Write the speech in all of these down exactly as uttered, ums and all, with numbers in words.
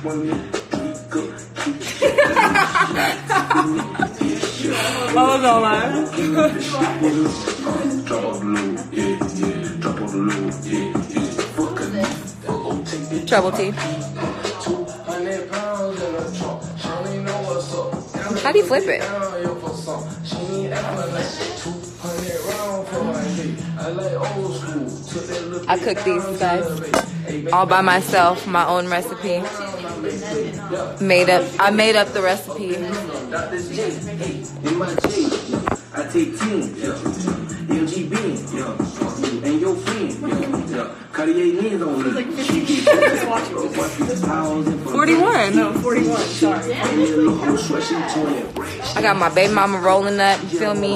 I was gonna lie. Trouble tea. How do you flip it? I cooked these guys all by myself, my own recipe. Made up. I made up the recipe. I take ten, yeah. M G Bean, yeah. And your friend, yeah. Cartier lens on me. forty-one. No, forty-one. Sorry. I got my baby mama rolling up. You feel me?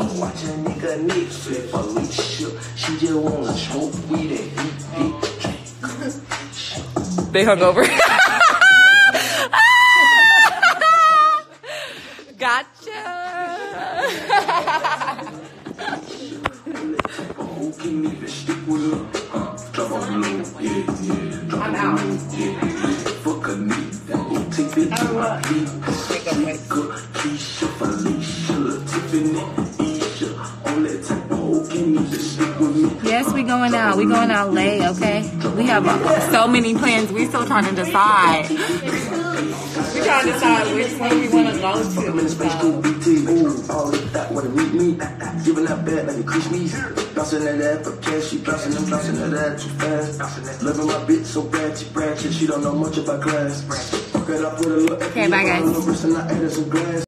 They hung over. Gotcha. I'm out. Yes, we going out. We going out late, okay? We have uh, so many plans. We still trying to decide. We trying to decide which one we want to go to. All that wanna meet me, giving that bad like a Christmas. Bouncing that ass for cash, she bouncing and bouncing that ass too fast. Loving my bitch so bad, she ratchet, she don't know much about class. Okay, bye guys.